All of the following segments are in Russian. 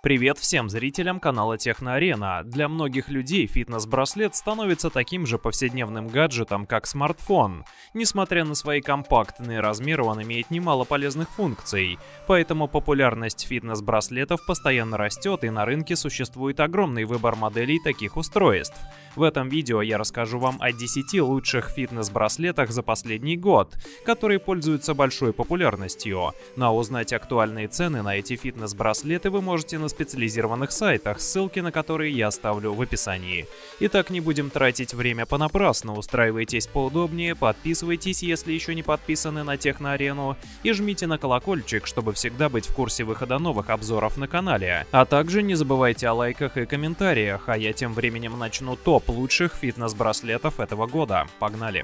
Привет всем зрителям канала Техноарена. Для многих людей фитнес-браслет становится таким же повседневным гаджетом, как смартфон. Несмотря на свои компактные размеры, он имеет немало полезных функций. Поэтому популярность фитнес-браслетов постоянно растет, и на рынке существует огромный выбор моделей таких устройств. В этом видео я расскажу вам о 10 лучших фитнес-браслетах за последний год, которые пользуются большой популярностью. Но узнать актуальные цены на эти фитнес-браслеты вы можете на специализированных сайтах, ссылки на которые я оставлю в описании. Итак, не будем тратить время понапрасну, устраивайтесь поудобнее, подписывайтесь, если еще не подписаны на Техноарену, и жмите на колокольчик, чтобы всегда быть в курсе выхода новых обзоров на канале. А также не забывайте о лайках и комментариях, а я тем временем начну топ лучших фитнес-браслетов этого года. Погнали!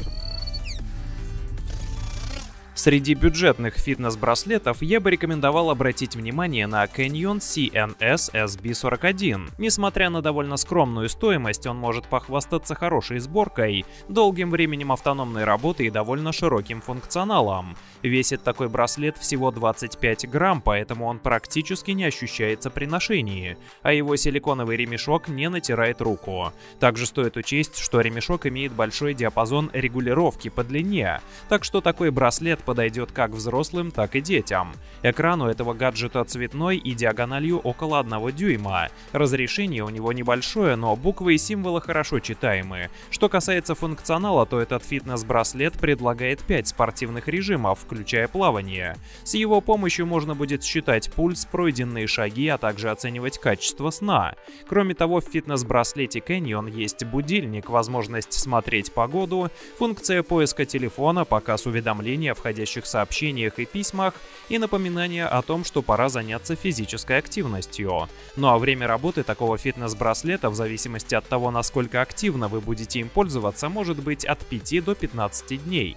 Среди бюджетных фитнес-браслетов я бы рекомендовал обратить внимание на Canyon CNS SB41. Несмотря на довольно скромную стоимость, он может похвастаться хорошей сборкой, долгим временем автономной работы и довольно широким функционалом. Весит такой браслет всего 25 грамм, поэтому он практически не ощущается при ношении, а его силиконовый ремешок не натирает руку. Также стоит учесть, что ремешок имеет большой диапазон регулировки по длине, так что такой браслет подойдет как взрослым, так и детям. Экран у этого гаджета цветной и диагональю около 1 дюйма. Разрешение у него небольшое, но буквы и символы хорошо читаемы. Что касается функционала, то этот фитнес-браслет предлагает 5 спортивных режимов, включая плавание. С его помощью можно будет считать пульс, пройденные шаги, а также оценивать качество сна. Кроме того, в фитнес-браслете Canyon есть будильник, возможность смотреть погоду, функция поиска телефона, показ уведомления о входящих сообщениях и письмах и напоминание о том, что пора заняться физической активностью. Ну а время работы такого фитнес-браслета, в зависимости от того, насколько активно вы будете им пользоваться, может быть от 5 до 15 дней.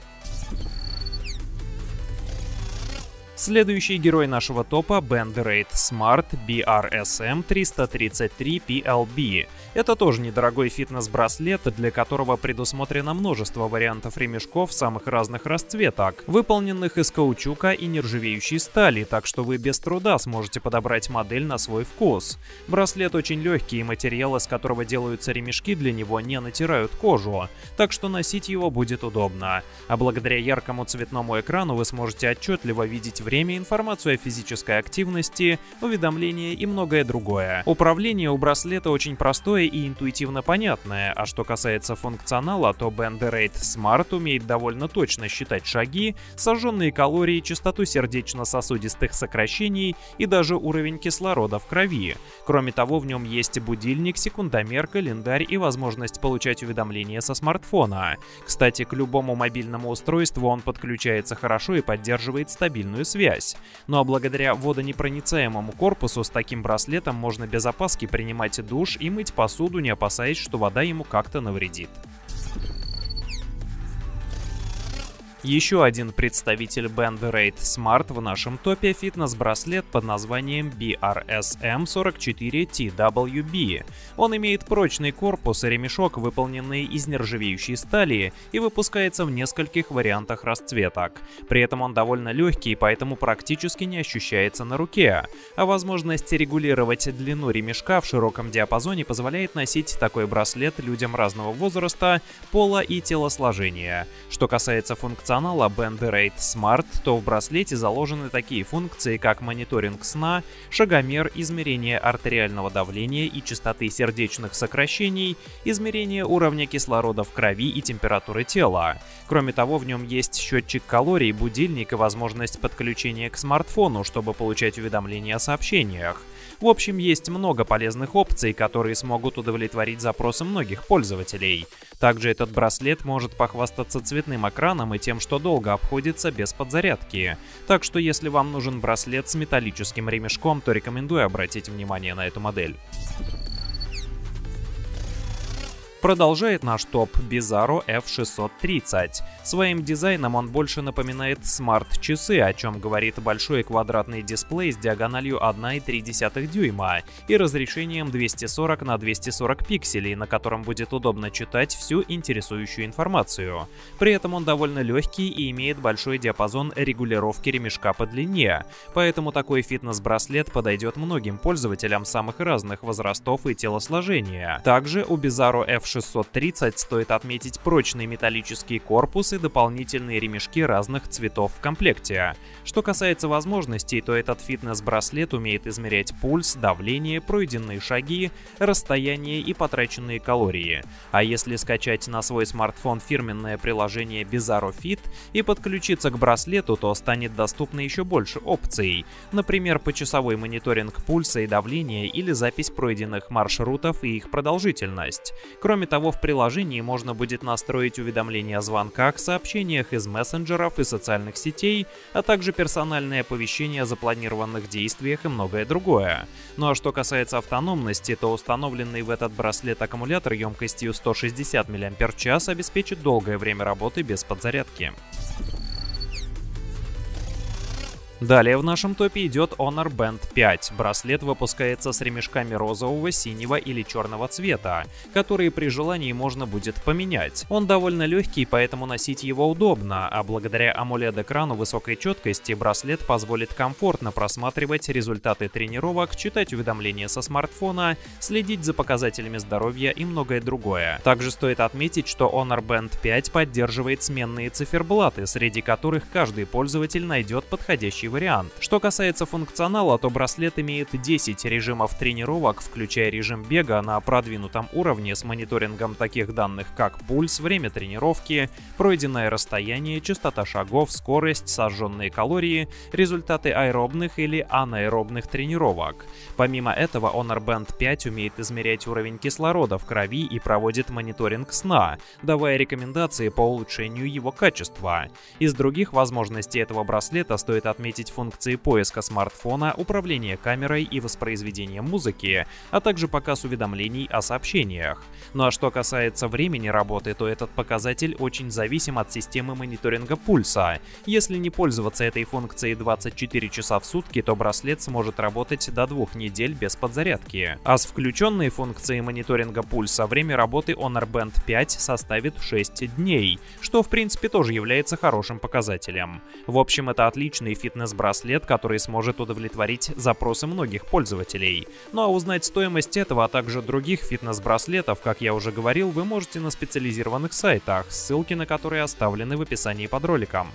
Следующий герой нашего топа — Band-Raid Smart BRSM 333 PLB. Это тоже недорогой фитнес-браслет, для которого предусмотрено множество вариантов ремешков самых разных расцветок, выполненных из каучука и нержавеющей стали, так что вы без труда сможете подобрать модель на свой вкус. Браслет очень легкий, и материал, из которого делаются ремешки, для него не натирают кожу, так что носить его будет удобно. А благодаря яркому цветному экрану вы сможете отчетливо видеть время, информацию о физической активности, уведомления и многое другое. Управление у браслета очень простое и интуитивно понятное, а что касается функционала, то Band-Raid Smart умеет довольно точно считать шаги, сожженные калории, частоту сердечно-сосудистых сокращений и даже уровень кислорода в крови. Кроме того, в нем есть будильник, секундомер, календарь и возможность получать уведомления со смартфона. Кстати, к любому мобильному устройству он подключается хорошо и поддерживает стабильную связь. Ну а благодаря водонепроницаемому корпусу с таким браслетом можно без опаски принимать душ и мыть посуду, не опасаясь, что вода ему как-то навредит. Еще один представитель Band-Raid Smart в нашем топе — фитнес-браслет под названием BRSM 44TWB. Он имеет прочный корпус и ремешок, выполненные из нержавеющей стали, и выпускается в нескольких вариантах расцветок. При этом он довольно легкий, поэтому практически не ощущается на руке. А возможность регулировать длину ремешка в широком диапазоне позволяет носить такой браслет людям разного возраста, пола и телосложения. Что касается функционала Band-Raid Smart, то в браслете заложены такие функции, как мониторинг сна, шагомер, измерение артериального давления и частоты сердечных сокращений, измерение уровня кислорода в крови и температуры тела. Кроме того, в нем есть счетчик калорий, будильник и возможность подключения к смартфону, чтобы получать уведомления о сообщениях. В общем, есть много полезных опций, которые смогут удовлетворить запросы многих пользователей. Также этот браслет может похвастаться цветным экраном и тем, что долго обходится без подзарядки. Так что если вам нужен браслет с металлическим ремешком, то рекомендую обратить внимание на эту модель. Продолжает наш топ Bizarro F630. Своим дизайном он больше напоминает смарт-часы, о чем говорит большой квадратный дисплей с диагональю 1,3 дюйма и разрешением 240 на 240 пикселей, на котором будет удобно читать всю интересующую информацию. При этом он довольно легкий и имеет большой диапазон регулировки ремешка по длине, поэтому такой фитнес-браслет подойдет многим пользователям самых разных возрастов и телосложения. Также у Bizarro F630 стоит отметить прочный металлический корпус и дополнительные ремешки разных цветов в комплекте. Что касается возможностей, то этот фитнес-браслет умеет измерять пульс, давление, пройденные шаги, расстояние и потраченные калории. А если скачать на свой смартфон фирменное приложение Bizarro Fit и подключиться к браслету, то станет доступно еще больше опций. Например, почасовой мониторинг пульса и давления или запись пройденных маршрутов и их продолжительность. Кроме того, в приложении можно будет настроить уведомления о звонках, сообщениях из мессенджеров и социальных сетей, а также персональные оповещения о запланированных действиях и многое другое. Ну а что касается автономности, то установленный в этот браслет аккумулятор емкостью 160 мАч обеспечит долгое время работы без подзарядки. Далее в нашем топе идет Honor Band 5. Браслет выпускается с ремешками розового, синего или черного цвета, которые при желании можно будет поменять. Он довольно легкий, поэтому носить его удобно, а благодаря AMOLED-экрану высокой четкости браслет позволит комфортно просматривать результаты тренировок, читать уведомления со смартфона, следить за показателями здоровья и многое другое. Также стоит отметить, что Honor Band 5 поддерживает сменные циферблаты, среди которых каждый пользователь найдет подходящий вариант. Что касается функционала, то браслет имеет 10 режимов тренировок, включая режим бега на продвинутом уровне с мониторингом таких данных, как пульс, время тренировки, пройденное расстояние, частота шагов, скорость, сожженные калории, результаты аэробных или анаэробных тренировок. Помимо этого, Honor Band 5 умеет измерять уровень кислорода в крови и проводит мониторинг сна, давая рекомендации по улучшению его качества. Из других возможностей этого браслета стоит отметить функции поиска смартфона, управления камерой и воспроизведения музыки, а также показ уведомлений о сообщениях. Ну а что касается времени работы, то этот показатель очень зависим от системы мониторинга пульса. Если не пользоваться этой функцией 24 часа в сутки, то браслет сможет работать до 2 недель без подзарядки. А с включенной функцией мониторинга пульса время работы Honor Band 5 составит 6 дней, что в принципе тоже является хорошим показателем. В общем, это отличный фитнес-браслет, который сможет удовлетворить запросы многих пользователей. Ну а узнать стоимость этого, а также других фитнес-браслетов, как я уже говорил, вы можете на специализированных сайтах, ссылки на которые оставлены в описании под роликом.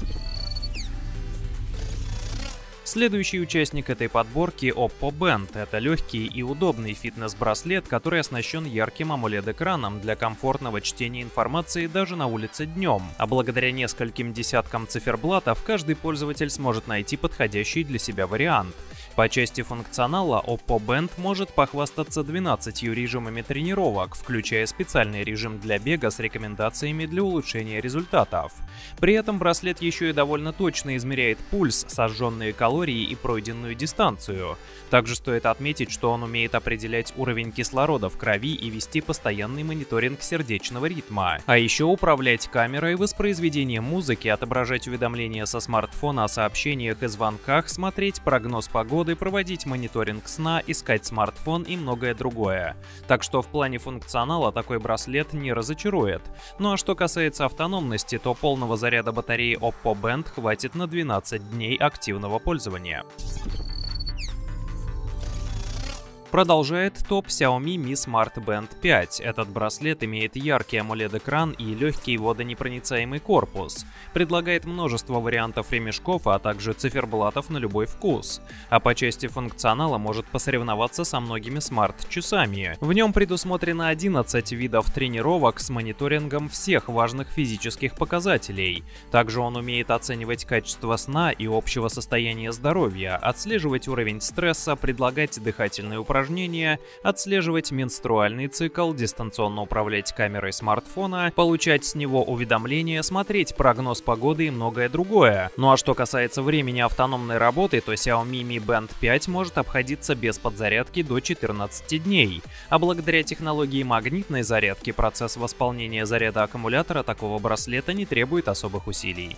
Следующий участник этой подборки — Oppo Band. Это легкий и удобный фитнес-браслет, который оснащен ярким AMOLED-экраном для комфортного чтения информации даже на улице днем. А благодаря нескольким десяткам циферблатов каждый пользователь сможет найти подходящий для себя вариант. По части функционала Oppo Band может похвастаться 12 режимами тренировок, включая специальный режим для бега с рекомендациями для улучшения результатов. При этом браслет еще и довольно точно измеряет пульс, сожженные калории и пройденную дистанцию. Также стоит отметить, что он умеет определять уровень кислорода в крови и вести постоянный мониторинг сердечного ритма. А еще управлять камерой, воспроизведением музыки, отображать уведомления со смартфона о сообщениях и звонках, смотреть прогноз погоды, проводить мониторинг сна, искать смартфон и многое другое. Так что в плане функционала такой браслет не разочарует. Ну а что касается автономности, то полного заряда батареи Oppo Band хватит на 12 дней активного пользования. Продолжает топ Xiaomi Mi Smart Band 5. Этот браслет имеет яркий AMOLED-экран и легкий водонепроницаемый корпус. Предлагает множество вариантов ремешков, а также циферблатов на любой вкус. А по части функционала может посоревноваться со многими смарт-часами. В нем предусмотрено 11 видов тренировок с мониторингом всех важных физических показателей. Также он умеет оценивать качество сна и общего состояния здоровья, отслеживать уровень стресса, предлагать дыхательные упражнения, упражнения, отслеживать менструальный цикл, дистанционно управлять камерой смартфона, получать с него уведомления, смотреть прогноз погоды и многое другое. Ну а что касается времени автономной работы, то Xiaomi Mi Band 5 может обходиться без подзарядки до 14 дней, а благодаря технологии магнитной зарядки процесс восполнения заряда аккумулятора такого браслета не требует особых усилий.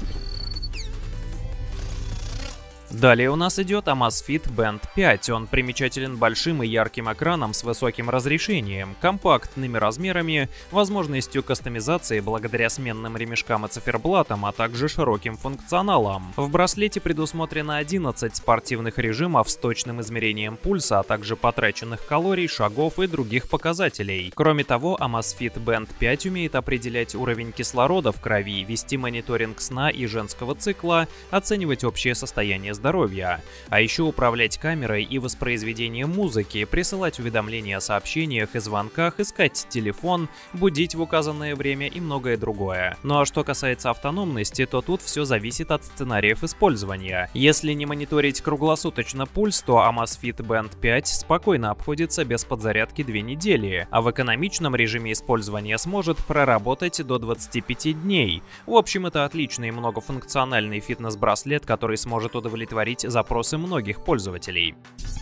Далее у нас идет Amazfit Band 5. Он примечателен большим и ярким экраном с высоким разрешением, компактными размерами, возможностью кастомизации благодаря сменным ремешкам и циферблатам, а также широким функционалом. В браслете предусмотрено 11 спортивных режимов с точным измерением пульса, а также потраченных калорий, шагов и других показателей. Кроме того, Amazfit Band 5 умеет определять уровень кислорода в крови, вести мониторинг сна и женского цикла, оценивать общее состояние здоровья, а еще управлять камерой и воспроизведением музыки, присылать уведомления о сообщениях и звонках, искать телефон, будить в указанное время и многое другое. Ну а что касается автономности, то тут все зависит от сценариев использования. Если не мониторить круглосуточно пульс, то Amazfit Band 5 спокойно обходится без подзарядки 2 недели, а в экономичном режиме использования сможет проработать до 25 дней. В общем, это отличный и многофункциональный фитнес-браслет, который сможет удовлетворить запросы многих пользователей.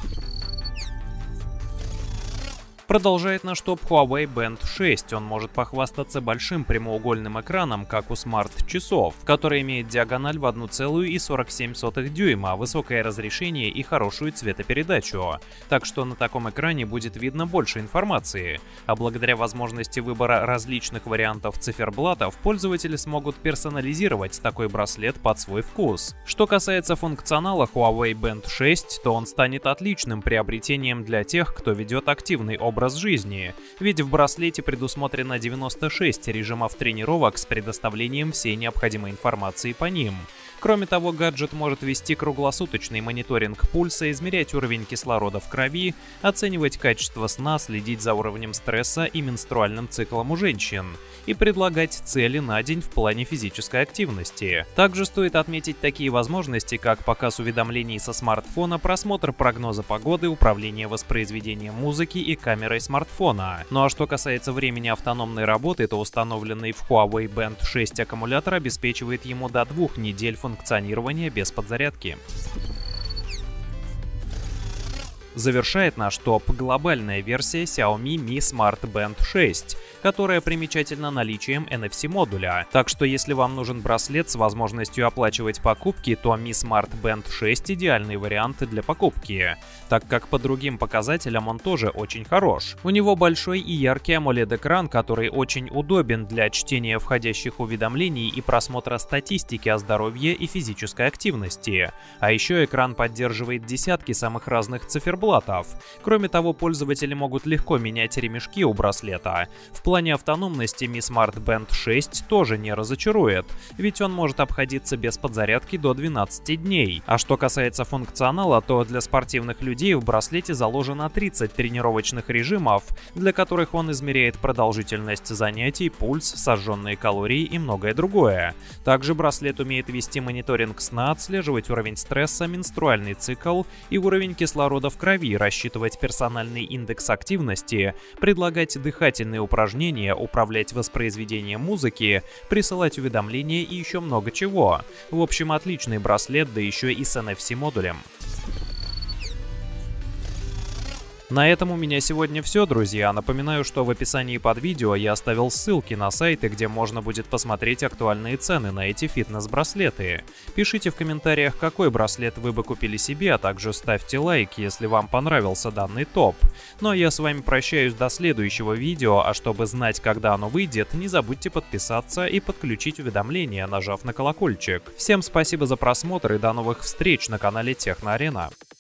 Продолжает наш топ Huawei Band 6. Он может похвастаться большим прямоугольным экраном, как у смарт-часов, который имеет диагональ в 1,47 дюйма, высокое разрешение и хорошую цветопередачу. Так что на таком экране будет видно больше информации. А благодаря возможности выбора различных вариантов циферблатов, пользователи смогут персонализировать такой браслет под свой вкус. Что касается функционала Huawei Band 6, то он станет отличным приобретением для тех, кто ведет активный образ жизни, ведь в браслете предусмотрено 96 режимов тренировок с предоставлением всей необходимой информации по ним. Кроме того, гаджет может вести круглосуточный мониторинг пульса, измерять уровень кислорода в крови, оценивать качество сна, следить за уровнем стресса и менструальным циклом у женщин и предлагать цели на день в плане физической активности. Также стоит отметить такие возможности, как показ уведомлений со смартфона, просмотр прогноза погоды, управление воспроизведением музыки и камерой смартфона. Ну а что касается времени автономной работы, то установленный в Huawei Band 6 аккумулятор обеспечивает ему до 2 недель функционирования без подзарядки. Завершает наш топ глобальная версия Xiaomi Mi Smart Band 6, которая примечательна наличием NFC-модуля. Так что если вам нужен браслет с возможностью оплачивать покупки, то Mi Smart Band 6 идеальный вариант для покупки, так как по другим показателям он тоже очень хорош. У него большой и яркий AMOLED-экран, который очень удобен для чтения входящих уведомлений и просмотра статистики о здоровье и физической активности. А еще экран поддерживает десятки самых разных циферблатов. Кроме того, пользователи могут легко менять ремешки у браслета. В плане автономности Mi Smart Band 6 тоже не разочарует, ведь он может обходиться без подзарядки до 12 дней. А что касается функционала, то для спортивных людей в браслете заложено 30 тренировочных режимов, для которых он измеряет продолжительность занятий, пульс, сожженные калории и многое другое. Также браслет умеет вести мониторинг сна, отслеживать уровень стресса, менструальный цикл и уровень кислорода в крови, рассчитывать персональный индекс активности, предлагать дыхательные упражнения, управлять воспроизведением музыки, присылать уведомления и еще много чего. В общем, отличный браслет, да еще и с NFC-модулем. На этом у меня сегодня все, друзья. Напоминаю, что в описании под видео я оставил ссылки на сайты, где можно будет посмотреть актуальные цены на эти фитнес-браслеты. Пишите в комментариях, какой браслет вы бы купили себе, а также ставьте лайк, если вам понравился данный топ. Ну а я с вами прощаюсь до следующего видео, а чтобы знать, когда оно выйдет, не забудьте подписаться и подключить уведомления, нажав на колокольчик. Всем спасибо за просмотр и до новых встреч на канале Техноарена.